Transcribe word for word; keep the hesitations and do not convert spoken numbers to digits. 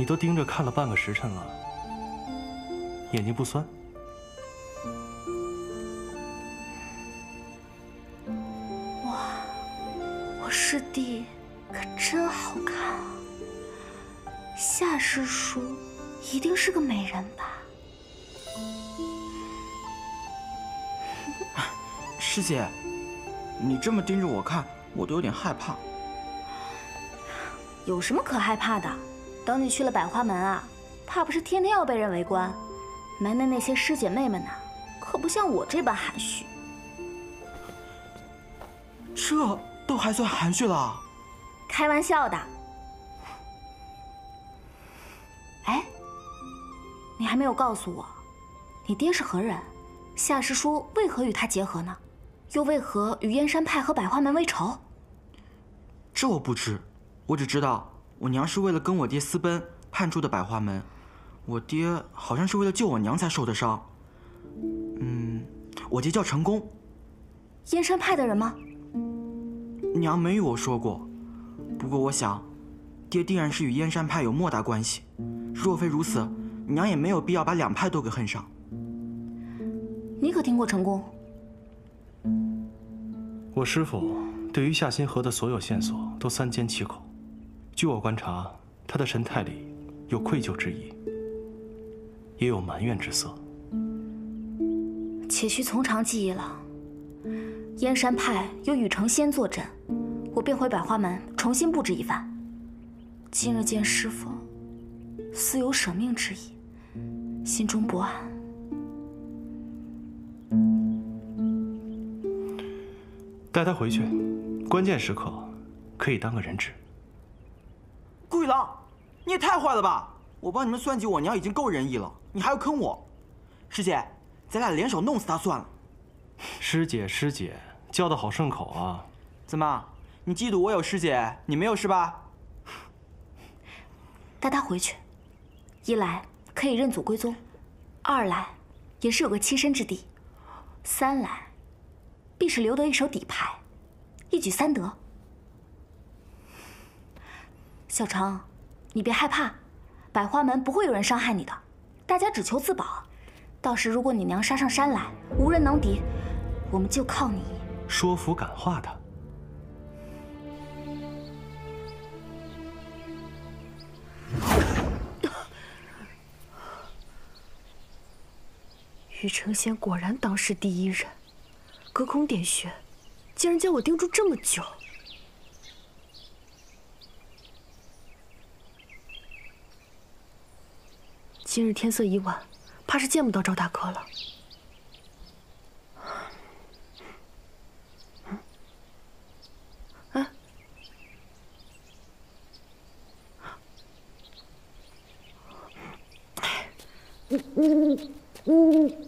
都盯着看了半个时辰了，眼睛不酸？ 哇，我师弟可真好看啊！夏师叔一定是个美人吧？ 师姐，你这么盯着我看，我都有点害怕。 有什么可害怕的？等你去了百花门啊，怕不是天天要被人围观。门内那些师姐妹们呢，可不像我这般含蓄。 这都还算含蓄了？ 开玩笑的。哎，你还没有告诉我，你爹是何人？夏师叔为何与他结合呢？又为何与燕山派和百花门为仇？ 这我不知，我只知道我娘是为了跟我爹私奔叛出的百花门，我爹好像是为了救我娘才受的伤。嗯，我爹叫成功。 燕山派的人吗？ 娘没与我说过，不过我想，爹定然是与燕山派有莫大关系。若非如此，娘也没有必要把两派都给恨上。 你可听过成功？ 我师父对于夏新河的所有线索都三缄其口。据我观察，他的神态里有愧疚之意，也有埋怨之色。 且需从长计议了。燕山派有雨城仙坐镇，我便回百花门重新布置一番。今日见师父，似有舍命之意，心中不安。 带他回去，关键时刻可以当个人质。 顾雨狼，你也太坏了吧！我帮你们算计我娘已经够仁义了，你还要坑我。师姐，咱俩联手弄死他算了。 师姐，师姐，叫得好顺口啊！ 怎么，你嫉妒我有师姐，你没有是吧？ 带他回去，一来可以认祖归宗，二来也是有个栖身之地，三来必是留得一手底牌，一举三得。小程，你别害怕，百花门不会有人伤害你的，大家只求自保。到时如果你娘杀上山来，无人能敌，我们就靠你说服感化他。 玉成仙果然当世第一人，隔空点穴，竟然将我盯住这么久。今日天色已晚，怕是见不到赵大哥了。哎，嗯嗯嗯。